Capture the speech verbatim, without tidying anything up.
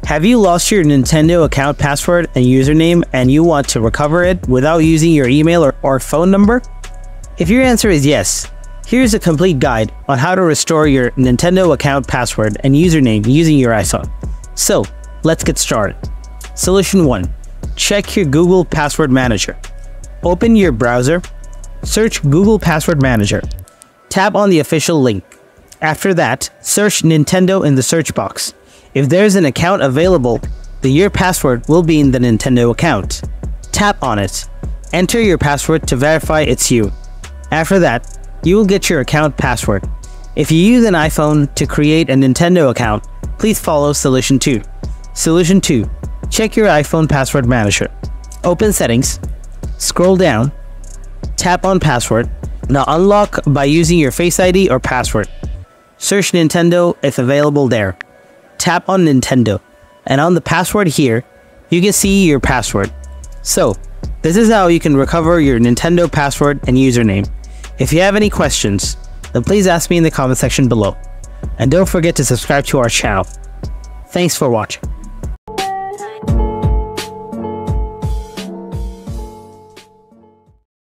Have you lost your Nintendo account password and username and you want to recover it without using your email or, or phone number? If your answer is yes, here's a complete guide on how to restore your Nintendo account password and username using your iPhone. So, let's get started. Solution one. Check your Google Password Manager. Open your browser, search Google Password Manager. Tap on the official link. After that, search Nintendo in the search box. If there's an account available, then your password will be in the Nintendo account. Tap on it. Enter your password to verify it's you. After that, you will get your account password. If you use an iPhone to create a Nintendo account, please follow Solution two. Solution two. Check your iPhone Password Manager. Open Settings. Scroll down. Tap on Password. Now unlock by using your Face I D or password. Search Nintendo if available there. Tap on Nintendo, and on the password here, you can see your password. So, this is how you can recover your Nintendo password and username. If you have any questions, then please ask me in the comment section below. And don't forget to subscribe to our channel. Thanks for watching.